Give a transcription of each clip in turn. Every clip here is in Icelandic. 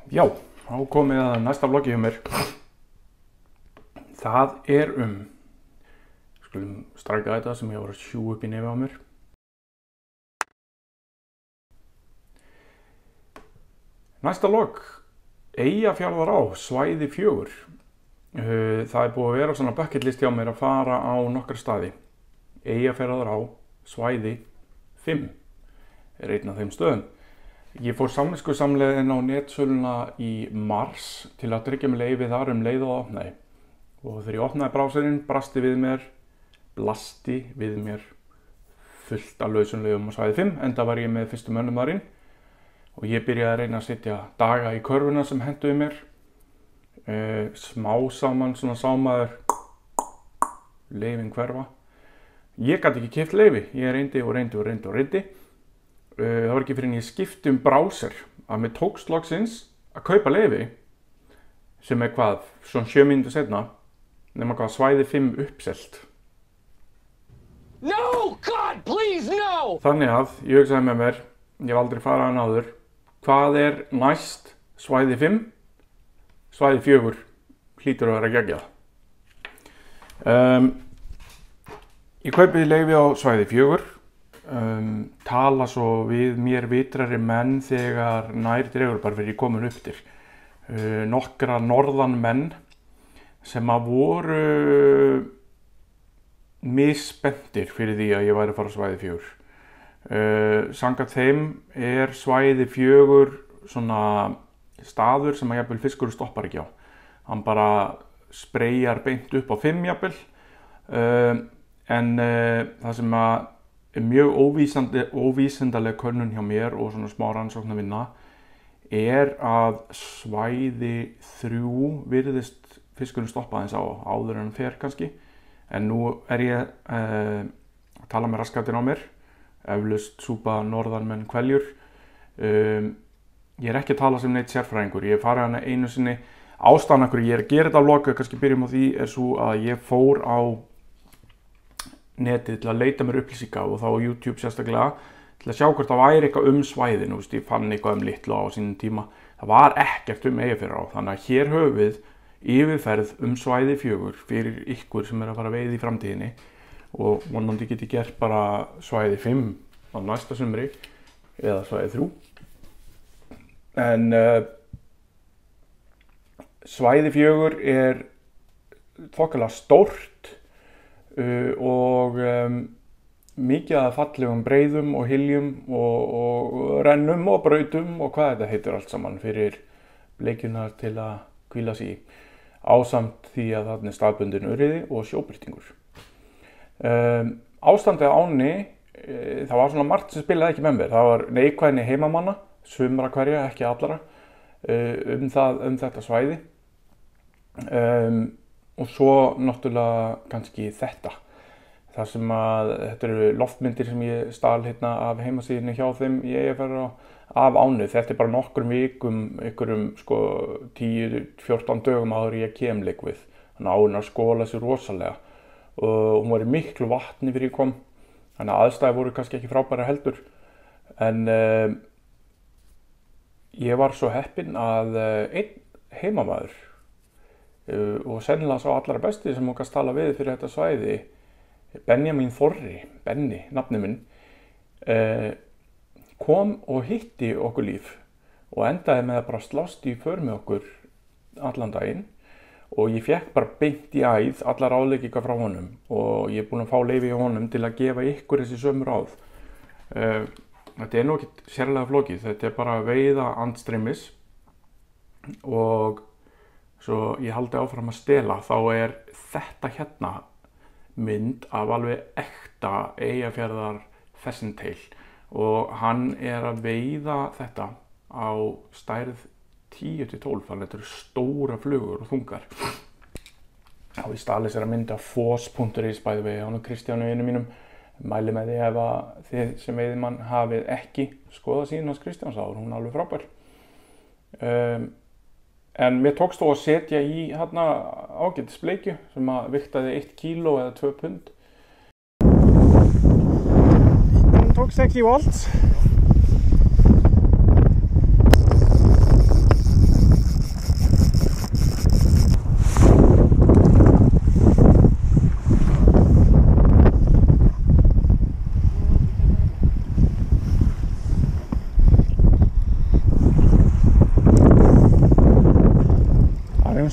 Já, þá komið að næsta vloggi hjá mér. Það skulum stræka þetta sem ég var að sjú upp í nefið á mér. Næsta vlogg, Eyjafjarðará, svæði 4. Það búið að vera svona bucket list hjá mér að fara á nokkra staði. Eyjafjarðará, svæði 5 einn af þeim stöðum. Ég fór samviskusamlega inn á netsöluna í mars til að tryggja mig leyfi þar leið og opnaði. Og þegar ég opnaði brásarinn blasti við mér fullt af lausunlegum á svæði 5, enda var ég með fyrstu mönnum þar inn. Og ég byrjaði að reyna að setja daga í körfuna sem hentuði mér. Smá saman svona sámaður leyfin hverfa. Ég gat ekki keypt leyfi, ég reyndi. Það var ekki fyrir en ég skipti browser að mér tókst loksins að kaupa leyfi sem hvað, svona 7 mínútur seinna, nema hvað svæði 5 uppselt. No, God, please, no! Þannig að ég hugsaði með mér, ég hef aldrei farað hann áður, hvað næst svæði 5? Svæði 4 hlýtur að vera geggjað. Ég kaupi leyfi á svæði 4. Tala svo við mér vitrari menn þegar nær dregur bara fyrir ég komin upp til. Nokkra norðan menn sem að voru misspenntir fyrir því að ég væri að fara á svæði 4. Samkvæmt þeim svæði 4 svona staður sem að jafnvel fiskur stoppar ekki á. Hann bara spreyjar beint upp á 5 jafnvel. En það sem að mjög óvísindaleg könnun hjá mér og svona smá rannsóknarvinna að svæði 3 virðist fiskurinn stoppa aðeins á áður en hann fer kannski. En nú ég að tala með raskatinn á mér, eflaust súpa norðanmenn kveljur. Ég ekki að tala sem neitt sérfræðingur, ég farið hana einu sinni. Ástæðan af hverju ég að gera þetta vlogg, kannski byrjum á því, svo að ég fór á netið til að leita mér upplýsinga og þá á YouTube sérstaklega til að sjá hvort það væri eitthvað svæðin. Ég fann eitthvað Litlu á sínum tíma. Það var ekkert Eyjafjarðará, þannig að hér höfum við yfirferð svæði 4 fyrir ykkur sem að fara að veiða í framtíðinni og vonandi geti gert bara svæði 5 á næsta sumri eða svæði 3. En svæði 4 þokkalega stórt og mikið af fallegum breiðum og hyljum og rennum og brautum og hvað þetta heitir allt saman fyrir bleikjurnar til að hvíla sig í, ásamt því að þarna staðbundin urriði og sjóbirtingur. Ástandið á ánni, það var svona margt sem spilaði ekki með mér. Það var neikvæðni heimamanna, sumra hverja, ekki allara, þetta svæði. Og svo náttúrulega kannski þetta. Það sem þetta eru loftmyndir sem ég stal hérna af heimasíðinni hjá þeim í Eyjafjarðará af ánni. Þetta bara nokkrum vikum, einhverjum 10-14 dögum áður ég kem við. Þannig að áin skóla sér rosalega. Og hún var í miklu vatni fyrir ég kom. Þannig að aðstæður voru kannski ekki frábæra heldur. En ég var svo heppinn að einn heimamaður og sennilega sá allra besti sem hún kannski tala við fyrir þetta svæði, Benjamin Þorri, Benni, nafni minn, kom og hitti okkur líf og endaði með að bara slást í för með okkur allan daginn og ég fekk bara beint í æð allar ráðleggingar frá honum og ég búinn að fá leyfi hjá honum til að gefa ykkur þessi sömu ráð. Þetta nú ekkert sérlega flókið, þetta bara veiða andstreymis og svo ég haldi áfram að stela, þá þetta hérna mynd af alveg ekta Eyjafjarðar pheasant-tail og hann að veiða þetta á stærð 10-12, þannig að þetta stóra flugur og þungar. Og ég stali sér að mynda foss.is bæði við hann og Kristjánu einu mínum. Mæli með því ef að þið sem veiðimann hafið ekki skoðað síðan hans Kristjáns þá hún alveg frábær. En mér tókst þó að setja í hérna ágætis bleikju sem að vigtaði 1 kíló eða 2 pund. Hún tók 60 volt.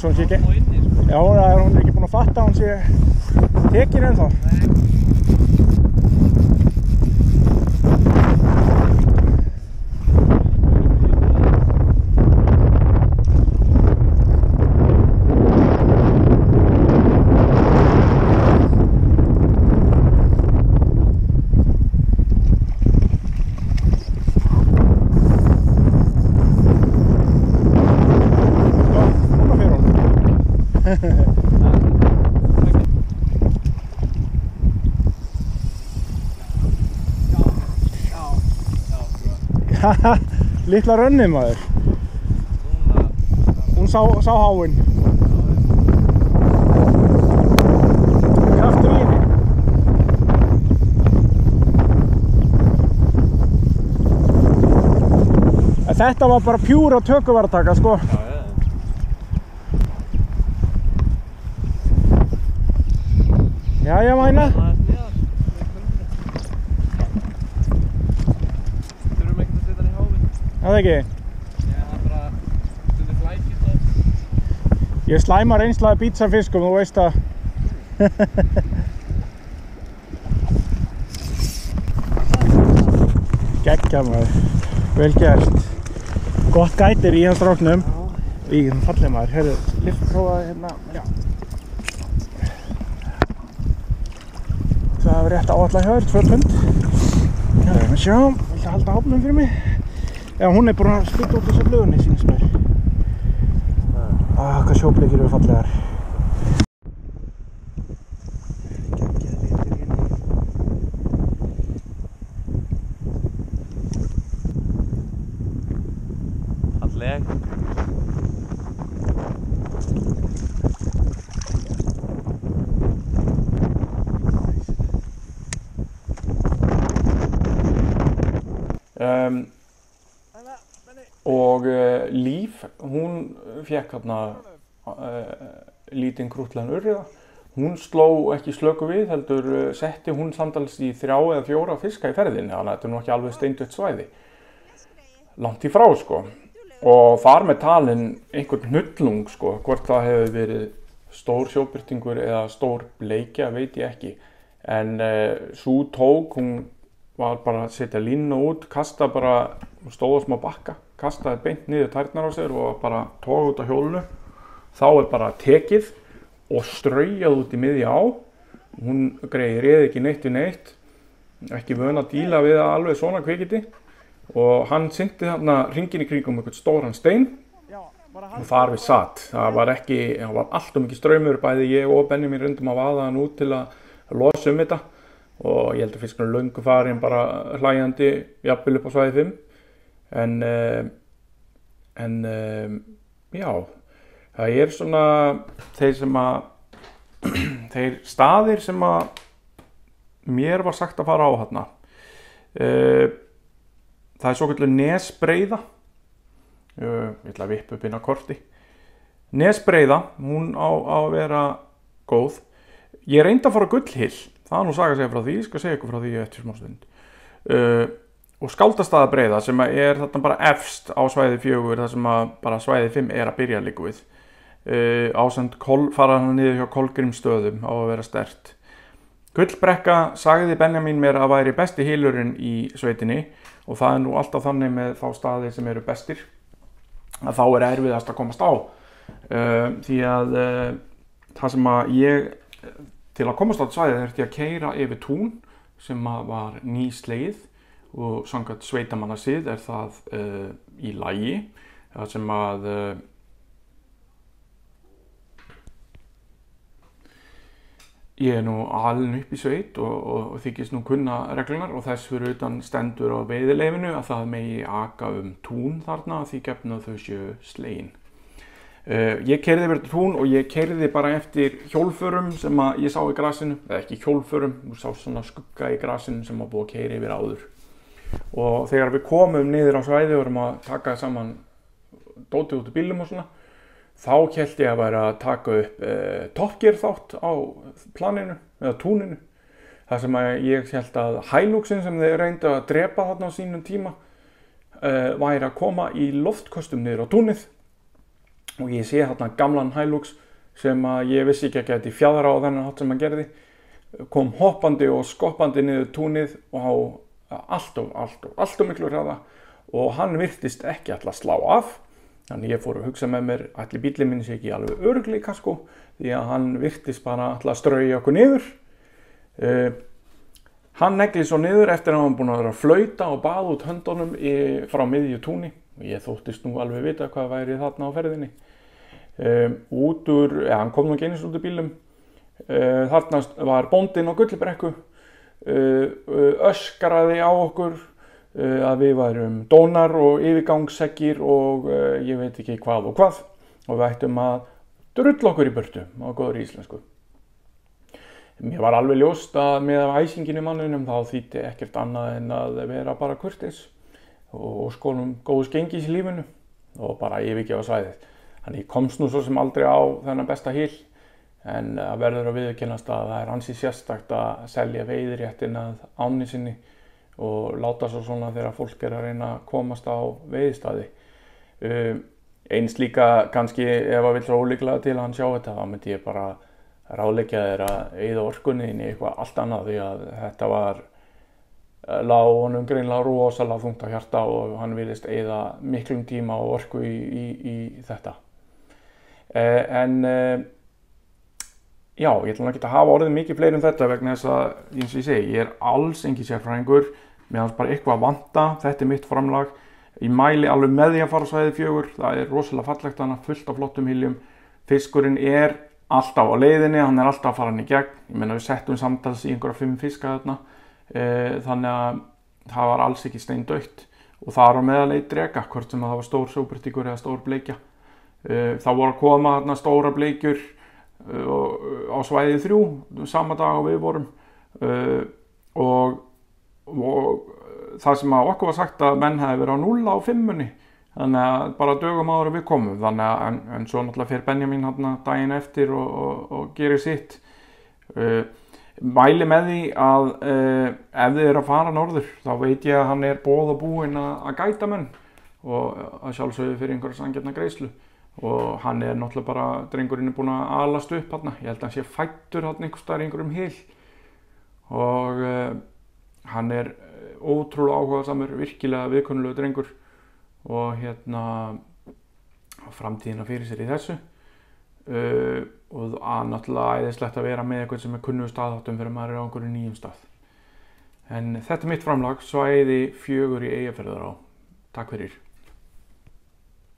eins og hún sé ekki. Já, hún ekki búin að fatta að hún sé tekin ennþá. Litla rönnið maður. Hún sá háinn. Kraftur í henni. Þetta var bara pjúra tökuvartaka sko. Jæja mæna. Það ekki? Já, það er bara stundum flækist það. Ég slæma reynslaði bítsafiskum, þú veist að. Geggja maður, vel gert. Gott gætir í hans stráknum. Í fallið maður, heyrðu, liftprófaði hérna, já. Það var rétt áallega hjá þér, 2 pund. Já, við sjá, viltu halda háfnum fyrir mig? Já, hún búin að spýta út þessu flugunni, sýnist mér. Hvað sjóbleikir eru fallegar. Geggjaði litir hérna. Falleg. Og Líf, hún fékk þarna lítinn krúttlegan urriða. Hún sló ekki slöku við, heldur setti hún samtals í 3 eða 4 fiska í ferðinni, þannig að þetta er nú ekki alveg steindautt svæði. Langt í frá sko. Og þar með talin einhvern hnullung sko, hvort það hefur verið stór sjóbirtingur eða stór bleikja veit ég ekki. En sú tók, hún var bara að setja línu út, kasta bara, stóð á smá bakka, kastaði beint niður tærnar á sér og bara tók út á hjólinu. Þá bara tekið og straujað út í miðja á. Hún reið ekki neitt við neitt, ekki vön að díla við það alveg svona kvikindi. Og hann synti þarna hringinn í kringum einhvern stóran stein og þar við satt. Það var allt mikið straumur, bæði ég og Benjamin reyndum að vaða hann út til að losa þetta. Og ég held að fiskurinn löngu farin bara hlæjandi, jafnvel upp á svæði 5. Já, það svona þeir staðir sem að mér var sagt að fara á þarna. Það svokölluð Nesbreiða. Ég ætla að vippa upp inn á korti. Nesbreiða, hún á að vera góð. Ég reyndi að fara á Gullhill. Það er nú saga að segja frá því, ég skal segja ykkur frá því eftir smá stund. Og Skáldastaðabreiða sem þarna bara efst á svæði 4, þar sem að bara svæði 5 að byrja líka við. Ásamt fara hann niður hjá Kolgrímsstöðum á að vera sterkt. Gullbrekka sagði Benjamin mér að væri besti hylurinn í sveitinni og það er nú alltaf þannig með þá staði sem eru bestir að þá erfiðast að komast á. Því að það sem að til að komast á þetta svæði þurfti ég að keyra yfir tún sem var nýslegið og samkvæmt sveitamannasið það í lagi. Það sem að ég nú alinn upp í sveit og þykist nú kunna reglunar og þess fyrir utan stendur á veiðileyfinu að það megi aka tún þarna því gefnu að þau séu slegin. Ég keyrði yfir tún og ég keyrði bara eftir hjólförum sem að ég sá í grasinu, eða ekki hjólförum, ég sá svona skugga í grasinu sem að búið að keyra yfir áður. Og þegar við komum niður á svæði og vorum að taka saman dótið út í bílum og svona, þá hélt ég að vera að taka upp Top Gear þátt á planinu, eða túninu. Það sem að ég hélt að Hiluxin sem þeir reyndu að drepa þarna á sínum tíma væri að koma í loftköstum niður á túnið. og ég sé þarna gamlan Hilux sem að ég vissi ekki að geti fjadra á þennan hátt sem hann gerði, kom hoppandi og skoppandi niður túnið og á allt miklu hraða og hann virtist ekki ætla að slá af. Þannig ég fór að hugsa með mér, ætli bíllinn minn sé ekki alveg örugglega í kaskó, því að hann virtist bara ætla að strauja okkur niður. Hann negli svo niður eftir að hann búin að vera að flauta og baða út höndunum frá miðju túni og ég þóttist nú alveg vita hvað væri þarna á ferðinni. Hann kom nú ekki eins út úr bílum. Þarna var bóndinn á Gullibrekku, öskraði á okkur að við værum dónar og yfirgangsseggir og ég veit ekki hvað og hvað og við ættum að drulla okkur í burtu á góðri íslensku. Mér var alveg ljóst að með æsingin í manninum þá þýddi ekkert annað en að vera bara kurteis og skonum góðs gengis í lífinu og bara yfirgefa svæðið. Þannig ég komst nú svo sem aldrei á þennan besta híl, en að verður að viðurkennast að það ansi sérstakt að selja veiðiréttin að ánni sinni og láta svo svona þegar fólk að reyna að komast á veiðistaði. Eins líka kannski ef að vill svo ólíklega til að hann sjá þetta, þá myndi ég bara ráðleggja þér að eyða orkunni inn í eitthvað allt annað, því að þetta lá honum greinilega rosalega þungt á hjarta og hann virðist eyða miklum tíma og orku í þetta. Já, ég ætla ekki að hafa orðið mikið fleiri þetta vegna þess að, eins og ég segi, ég alls engin sérfræðingur, mér fannst bara eitthvað að vanta, þetta mitt framlag. Ég mæli alveg með því að fara á svæði 4, það rosalega fallegt hana, fullt af flottum hyljum. Fiskurinn alltaf á leiðinni, hann alltaf að fara hann í gegn. Ég meina við settum samtals í einhverja 5 fiska þarna, þannig að það var alls ekki steindautt og það á meðal eitt dreka, hvort sem það var stór sjóbertíkur eða stór bleikja. Það voru að koma þarna stóra bleikjur á svæði 3 sama dag og við vorum og það sem að okkur var sagt að menn hefði verið á 0 á 5-unni, þannig að bara dögum áður við komum, þannig að en svo náttúrulega fer Benjamin þarna daginn eftir og gerir sitt. Mæli með því að ef þið að fara norður þá veit ég að hann boð og búinn að gæta menn og að sjálfsögðu fyrir einhverja sanngjarna greiðslu. Og hann náttúrulega bara, drengurinn búinn að alast upp hann, ég held að hann sé fæddur hann einhvers staðar í einhverjum hyl og hann ótrúlega áhugasamur, virkilega viðkunnulegur drengur og framtíðina fyrir sér í þessu og náttúrulega æðislegt að vera með eitthvað sem kunnugur staðháttum fyrir maður á einhverju nýjum stað. En þetta mitt framlag, svæði 4 í Eyjafjarðará. Takk fyrir.